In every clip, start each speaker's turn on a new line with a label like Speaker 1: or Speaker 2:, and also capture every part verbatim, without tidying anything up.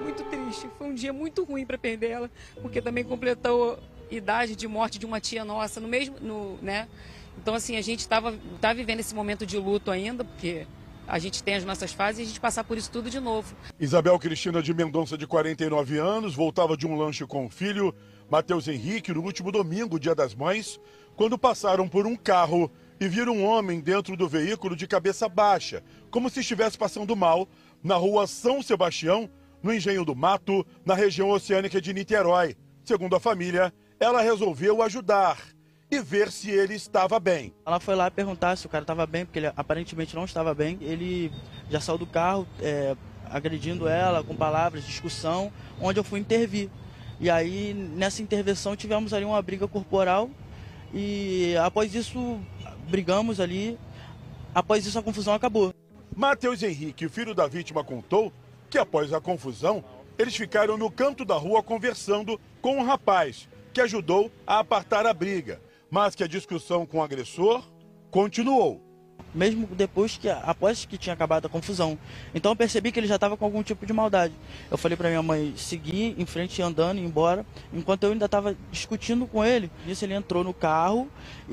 Speaker 1: muito triste. Foi um dia muito ruim para perder ela, porque também completou idade de morte de uma tia nossa no mesmo, no, né? Então assim, a gente estava tá vivendo esse momento de luto ainda, porque a gente tem as nossas fases e a gente passar por isso tudo de novo.
Speaker 2: Isabel Cristina de Mendonça, de quarenta e nove anos, voltava de um lanche com o filho, Matheus Henrique, no último domingo, Dia das Mães, quando passaram por um carro e viram um homem dentro do veículo de cabeça baixa, como se estivesse passando mal, na rua São Sebastião, no Engenho do Mato, na região oceânica de Niterói. Segundo a família, ela resolveu ajudar e ver se ele estava bem.
Speaker 3: Ela foi lá perguntar se o cara estava bem, porque ele aparentemente não estava bem. Ele já saiu do carro é, agredindo ela com palavras, discussão, onde eu fui intervir. E aí, nessa intervenção, tivemos ali uma briga corporal e após isso, brigamos ali. Após isso, a confusão acabou.
Speaker 2: Matheus Henrique, filho da vítima, contou que após a confusão, eles ficaram no canto da rua conversando com um rapaz que ajudou a apartar a briga, mas que a discussão com o agressor continuou.
Speaker 3: Mesmo depois que, após que tinha acabado a confusão. Então eu percebi que ele já estava com algum tipo de maldade. Eu falei para minha mãe seguir em frente, andando, ir embora, enquanto eu ainda estava discutindo com ele. Nisso ele entrou no carro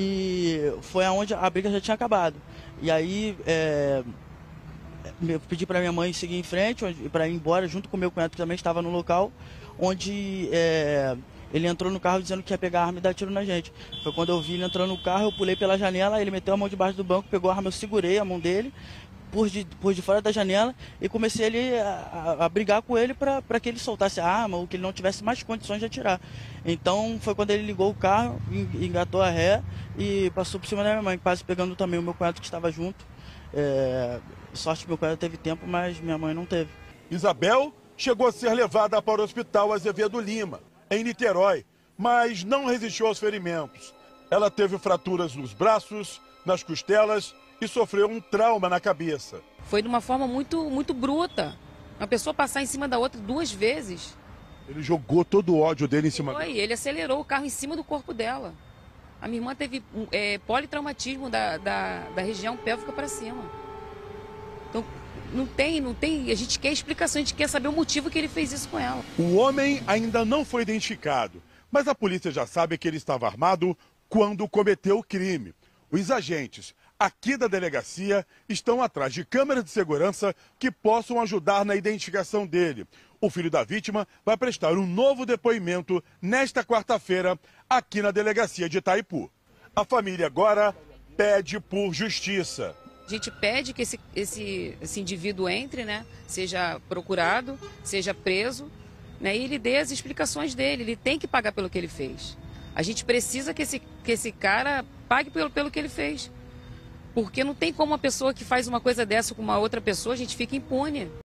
Speaker 3: e foi aonde a briga já tinha acabado. E aí é, eu pedi para minha mãe seguir em frente, para ir embora, junto com meu cunhado que também estava no local, onde é, ele entrou no carro dizendo que ia pegar a arma e dar tiro na gente. Foi quando eu vi ele entrando no carro, eu pulei pela janela, ele meteu a mão debaixo do banco, pegou a arma, eu segurei a mão dele, por de, por de fora da janela, e comecei ali a, a, a brigar com ele para que ele soltasse a arma ou que ele não tivesse mais condições de atirar. Então foi quando ele ligou o carro, engatou a ré e passou por cima da minha mãe, quase pegando também o meu cunhado que estava junto. É, sorte que meu cunhado teve tempo, mas minha mãe não teve.
Speaker 2: Isabel chegou a ser levada para o hospital Azevedo Lima, em Niterói, mas não resistiu aos ferimentos. Ela teve fraturas nos braços, nas costelas e sofreu um trauma na cabeça.
Speaker 1: Foi de uma forma muito, muito bruta. Uma pessoa passar em cima da outra duas vezes.
Speaker 2: Ele jogou todo o ódio dele em cima dela.
Speaker 1: Foi, ele acelerou o carro em cima do corpo dela. A minha irmã teve é, politraumatismo da, da, da região pélvica para cima. Então, não tem, não tem, a gente quer explicação, a gente quer saber o motivo que ele fez isso com ela.
Speaker 2: O homem ainda não foi identificado, mas a polícia já sabe que ele estava armado quando cometeu o crime. Os agentes aqui da delegacia estão atrás de câmeras de segurança que possam ajudar na identificação dele. O filho da vítima vai prestar um novo depoimento nesta quarta-feira aqui na delegacia de Itaipu. A família agora pede por justiça.
Speaker 1: A gente pede que esse, esse, esse indivíduo entre, né, seja procurado, seja preso, né, e ele dê as explicações dele. Ele tem que pagar pelo que ele fez. A gente precisa que esse, que esse cara pague pelo, pelo que ele fez. Porque não tem como uma pessoa que faz uma coisa dessa com uma outra pessoa, a gente fica impune.